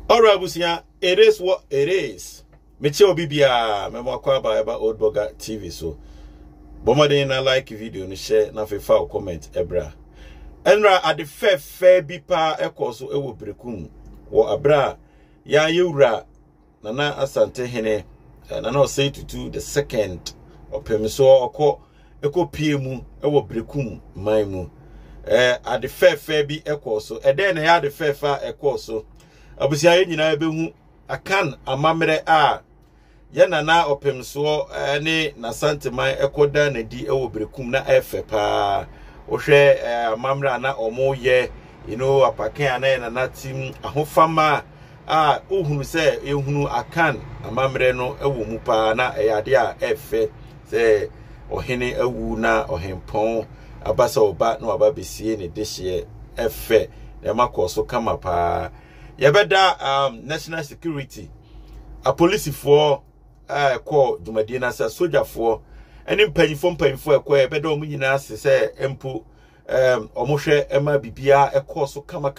Alright, Busia, it is what it is. Michio Bibia, Memoqua by Old Boga TV. So, Bomadina like video and share, nothing foul comment, Ebra. Enra at the fair bipa echoes so ewo Berekum. Or Abra, ya yura, Nana Asante Hene, and I know say to do the second Opemsuo or call Echo Piemu, ewo Berekum, Maimu. At the fair be echoes so, and then I had the fair echoes so. Abusia nyina behu akan amamre a ye nana Opemsuo ne na santeman ekoda na di ewo Berekum na efe pa ohwe amamre na omo ye apakan na nana tim ahofama a ohunu se ehunu akan amamre no ewo mu pa na eyade a efe se ohene awu na ohempon abasa oba na aba besie ne dehye efe e makoso kama pa Yabeda national security a police for call Jumadina sa soldier for any mpanyifo ekwa yabeda omu nyina se empu omohwe ema bibia ekoso kama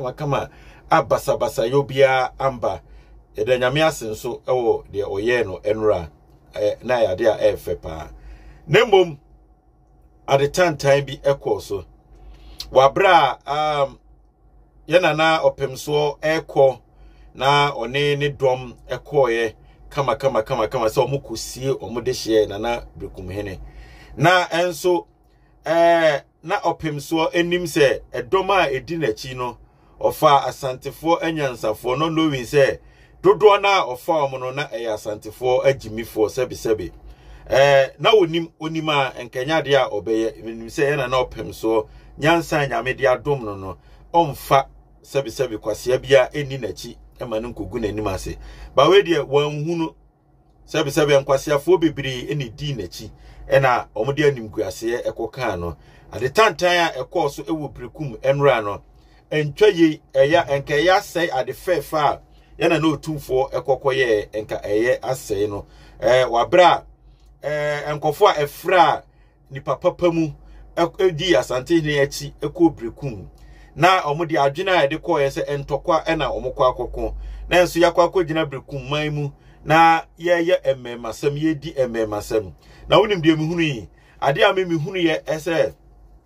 abasa yobia amba yeda nyame asenso ewo de oye no enra na yade a efe pa nembom at the time bi ekoso wabra Nana Opemsuo eko na one ne dom ekoye kama so omukusie omudehye Nana Berekum Hene na enso na Opemsuo enim se edoma edi nachi no ofa asantefo anyansafo no knowing se dodo na ofa omo na asantefo agimifo sebi na onima enkanya de a obeye enim se Nana Opemsuo nyansa nyame de adom no omfa sebi kwasia bia eni nachi emanu nkogu nanim ase ba we de wanhunu sebi nkwasiafo bebiri eni di nachi ena omode animguase ekoka no ade tantan a ekoso ewo Berekum enra no entwaye eya enkeya sei ade fefa yana na otumfo ekokoye enka eye asei no wabra enkofo a efra ni papa mu edi asante ne achi eko Berekum na omudi adwena ya de koye se entokwa ena omokwa akoko na enso yakwa akogina Berekum maimu na ye emmemasem ye di emmemasem na wonim de mehunu yi ade a mehunu ye ese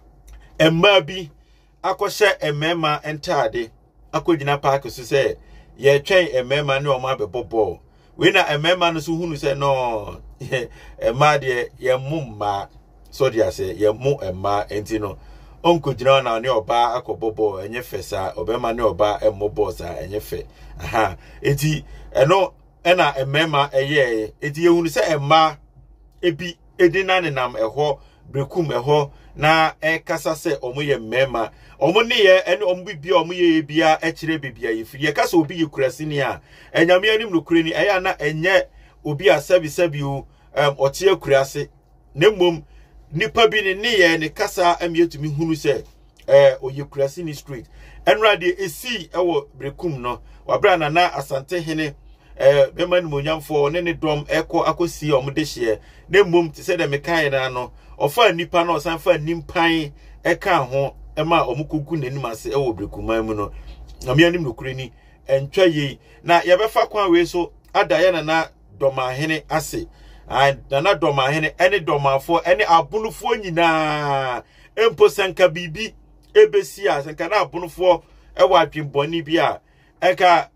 emma bi akohye emmema entade akogina park so se ye twen emmema ne omo abebobo we na emmema no so hunu se no emma de ye mumma so dia se ye mu emma enti no onko jina na ne oba akobobo enye fesa obema ne oba emmobo sa enye fe aha eti eno ena emema eye eti yehunu se emma ebi edina ne nam eho Berekum eho na ekasa se omoye mmema omo ne ye ene omo bibia omoye bia ekire bibia yefiri ye kasa obi yekurasini a enyame anim no kurani eya na enye obi a sebi otie kurase nemmom nipa bi ne ye ne kasa amietumi hunu se oyekurasi ni street enrade esi ewo Berekum no wabra Nana Asante Hene bema ni monyamfo ne dom eko akosi omudehye ne mmom te se de mekan na no ofa nipa no sanfa nimpan eka ho ema omukugu nanim ase ewo Berekum mu no amianim no kurani entwaye na yebefa kwan we so ada Nana Dormaah Hene ase Nana Dormaah Hene ene domafo ene abunufo nyina empo sanka bibi ebesia sanka na abunufo ewa adwemboni bia eka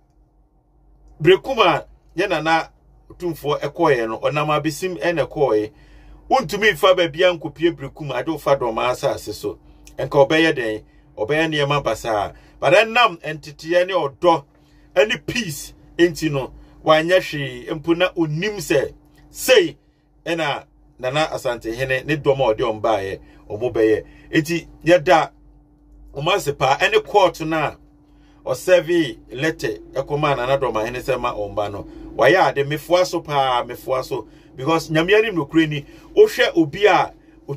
Berekum Nana tumfo ekoye no onama besim ene koye untumi fa babia nkopie Berekum ade ofa Dormaah asase so enka obeye den obeye ne yema basa badanam entete ne odo ene peace enti no wanya hwe empo na onim se say ena Nana Asante Hene ne dom ode ombaaye omobeye eti yeda omasepa ene court na o serve letter ekoma Nana Dormaah Hene sema omba no waya ade mefuaso pa mefuaso because nyamiani mnokureni ohwe obi a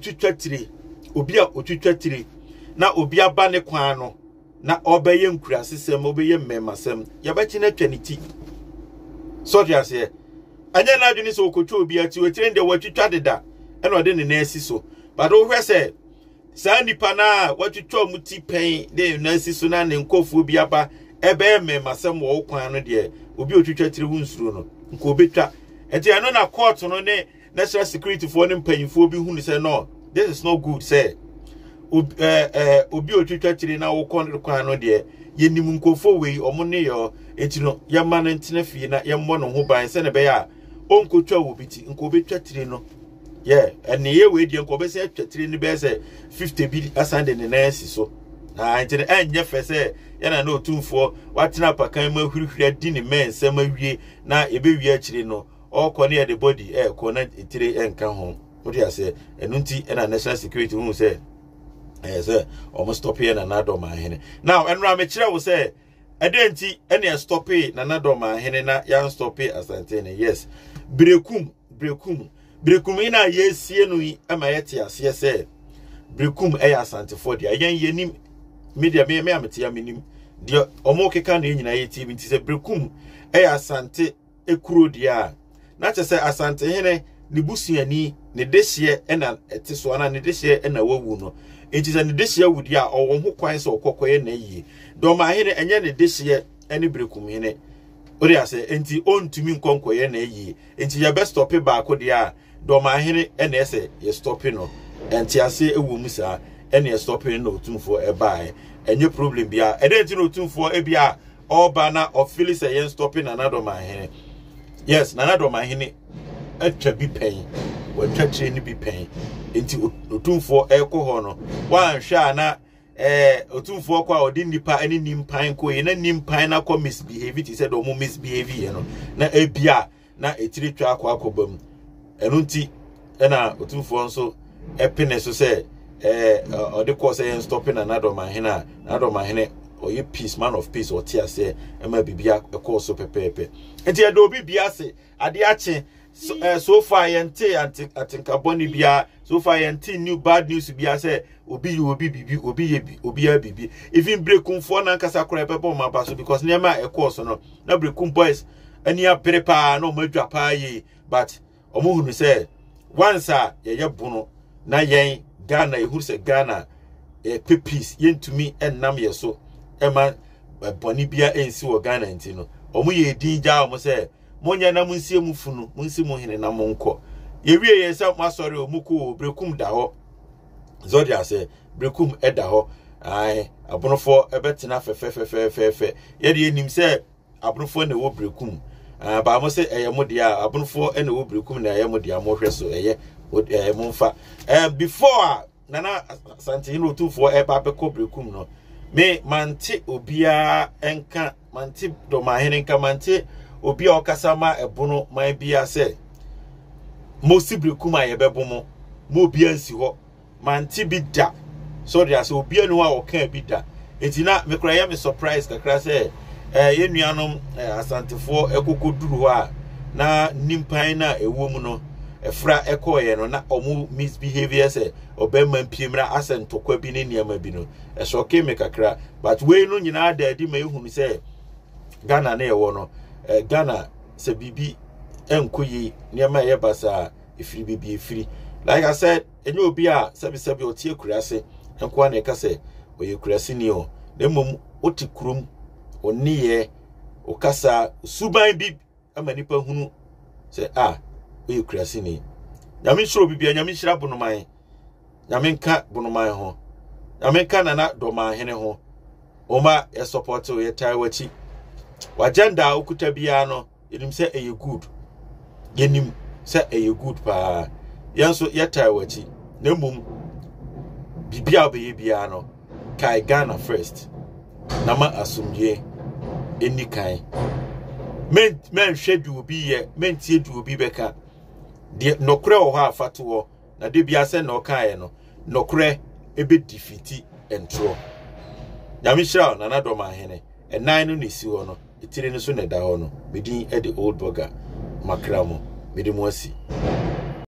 otwitwatiri na obi aba ne kwan no na obeye nkurasesem obeye mmemasem yabachi na twaniti so diase anya na adwini so okotwa obi ati wetire nde watwitwa deda ena ode ne na asi so but o hwe se nipa na watwitwa muti pen de na asi so na ne nkofu obi aba ebe me masem wo kwan no de obi otwitwa tire hu nsuro no nko obetwa enti ano na court no ne national security for ne mpanyimfo bi hu ni say no this is not good say obi otwitwa tire na wo kwan no de yenim nkofo wei omo ne yo enti no yema no ntene fie na yemmo no ho ban se ne be ya onkotwa wo biti nko obetwa tire no yeah ene ye we die nko be se atwa tire ni be se 50 bi asande ne na asi so na enti enye fe se yana na otumfo watena pakan ma hurihuri adi ne men sem awie na ebewie akire no okọ ne the body ko na tire enka ho odi ase enu nti na national security hu se say almost stop here Nana Dormaah Hene now enra me kire wo say edenti ene stop here Nana Dormaah Hene na yan stop here asante ne yes Berekum ina yesie no yi ama yete ase say Berekum asante for dia yan yenim media me amete ya menim dia omo keka na nyina yeti bi nti say Berekum asante ekuro dia na che say asante Hene ne busuani ne dehye ena etiso na ne dehye ena wawu no enti say ne dehye wudi a owo ho kwan so okokoye na yi Dormaah Hene enye ne dehye ene Berekum Hene ori ase enti ontumi nkonkoye na yi enti ya best stop baako dia Dormaah Hene ena ese ye stop no enti ase ewu musa ena ye stop no otumfo ebae enye problem bia enti no otumfo ebia oba na ofili say ye stop Nana Dormaah Hene yes Nana Dormaah Hene atwa bi pen watwa tire ni bi pen enti otumfo ekoho no wan hwa na otumfo kwa odi nipa ani nimpan ko ye na nimpan na ko misbehave ti said o mo misbehave ye no na ebia na etire twa akobam enu nti na otumfo nso epene so say odi ko say stop Nana Dormaah Hene Nana Dormaah Hene oye peace man of peace or tia say ema bibia ekọ so pepepe enti e do bibia se ade ache so far yente atinka boni bia so far yente new bad news bia say obi ya bibi even Berekum for na nkasa kora pepe ma ba so because nema ekọ so no na Berekum boys ani abere pa na omadwa pa yi but omo hunu say once ye bunu na yen Ghana ehuru say Ghana peace yentumi ennam ye so ema boni bia ensi wo Ghana enti no omo ye dinja omo say monya na munsie mufunu munsi mu Hene na monko ye wie ye say masori omuko Berekum da ho zodi ase Berekum eda ho ai abonofo ebetena fe ye de enim say abonofo na wo Berekum ba mo say eye modia abonofo na wo Berekum na eye modia mo hwe so eye momfa before Nana Asante Hene otumfo eba beko Berekum no me mante obia enka mante Dormaah Hene enka mante obia okasama ebono man bia se mo si Berekum ayebebo mo obia nsi ho mante bi da so dia se obia no a oka bi da etina me kra ya me surprise kakra se ye nuanom asantefo ekokoduru ho a na nimpan na ewo mu no efra ekoye no na omu misbehavior se obemma mpiemra asentokwa bi ne niam bi no esoke me kakra but we no nyina da di ma ehunu se Ghana na ewo no Ghana se bibi enkoyi niam ye basa efiri bibi efiri like I said enye obi a sebi otie kurase enko na eka se oye kurase ni o demom oti kurum oniye okasa suban bi amanipa hunu se oye kurase ni nyame shiro bibia nyame shira bonoman nyame nka bonoman ho nyame nka Nana Dormaah Hene ho oma e support o ye tai wachi wagenda okuta bia no yenim se eye good yenim se eye good pa yanso ye tai wachi na mum bibia obeye bia no kai Ghana first na ma asumdie eni kai men hwedu obi ye men tie du obi beka de nokre o ha afato na de bia se na okaye no nokre ebe defeat entro nyame shira Nana Dormaah Hene enan no nisi ho no etire no so na da ho no medin e the old burger makramo medin mo asi